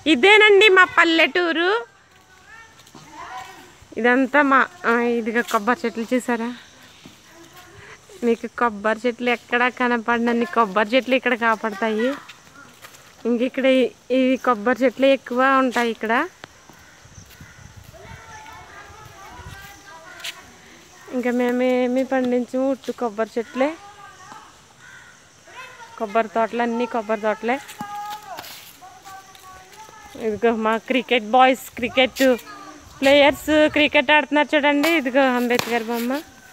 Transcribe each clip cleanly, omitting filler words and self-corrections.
ఇదేనండి మా పల్లెటూరు. ఇదంతా మా ఇదిగా కొబ్బరి చెట్లు చూసారా? మీకు కొబ్బరి చెట్లు ఎక్కడ కనపడినన్ని కొబ్బరి చెట్లు ఇక్కడ కాపాడతాయి. ఇంక ఇక్కడ ఈ కొబ్బరి చెట్లు ఎక్కువ ఉంటాయి ఇక్కడ. ఇంకా మేమేమి పండించము, ఉట్టు కొబ్బరి చెట్లే. కొబ్బరి తోటలు అన్నీ కొబ్బరి తోటలే. ఇదిగో మా cricket boys, cricket players cricket ఆడుతున్నారు చూడండి. ఇదిగో అంబేద్కర్ బొమ్మ.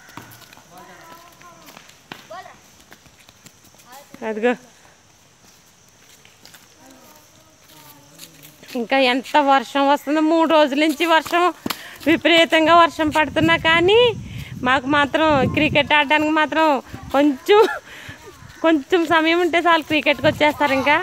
అదిగో ఇంకా ఎంత వర్షం వస్తుందో. 3 రోజుల నుంచి వర్షం, విపరీతంగా వర్షం పడుతున్నా కానీ మాకు మాత్రం క్రికెట్ ఆడడానికి మాత్రం కొంచెం సమయం ఉంటే చాలు క్రికెట్కి వచ్చేస్తారు. ఇంకా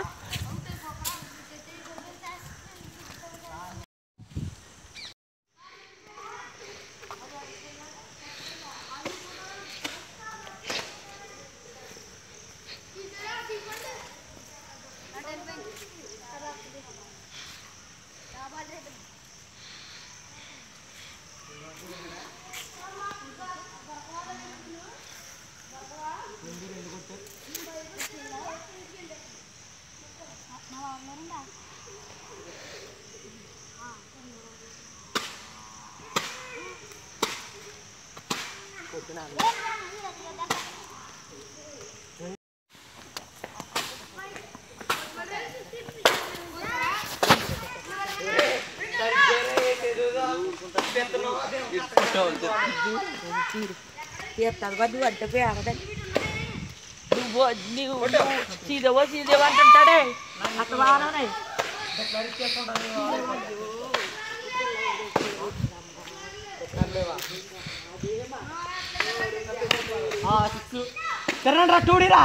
అంటుంటాడే తిరగండి రా, చూడిరా.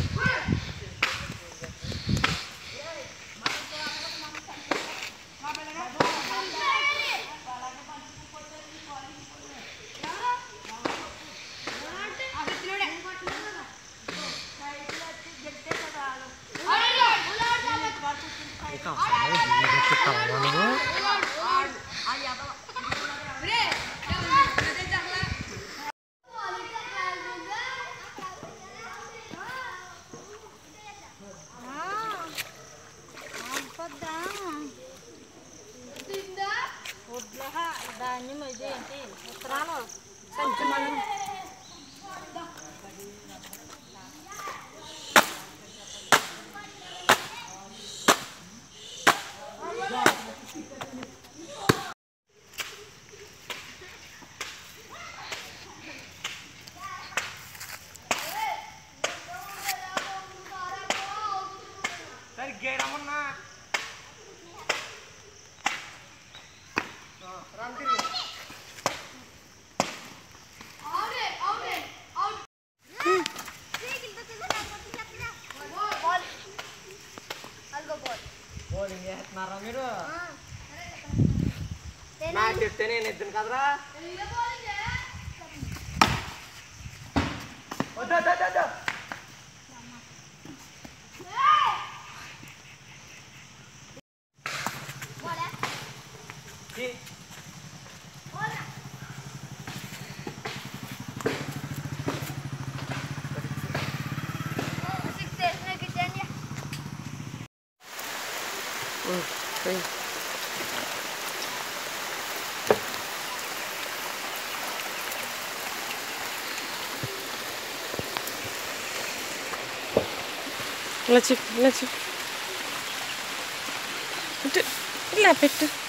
మీరు నా చెప్తే నేను ఎద్దును కదరా. ఇలా పెట్టు.